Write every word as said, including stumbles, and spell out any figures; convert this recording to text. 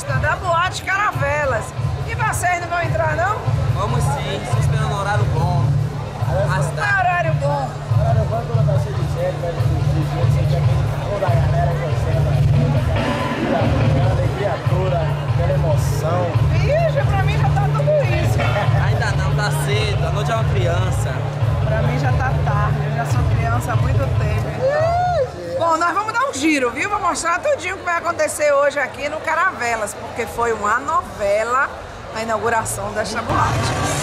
festa da Boate Caravelas. E vocês não vão entrar, não? Vamos sim, só esperando um horário bom. Mas Qual é tá. horário bom? Horário bom quando vai ser de série, vai ser de gente, você quer aquele calor da galera conhecendo, aquela alegria toda, aquela emoção. Vixe, pra mim já tá tudo isso. Ainda não, tá cedo, a noite é uma criança. Pra mim já tá tarde, eu já sou criança há muito tempo. Então. Bom, nós vamos dar um giro, viu? Vou mostrar tudinho o que vai acontecer hoje aqui no Caravelas, porque foi uma novela a inauguração desta boate.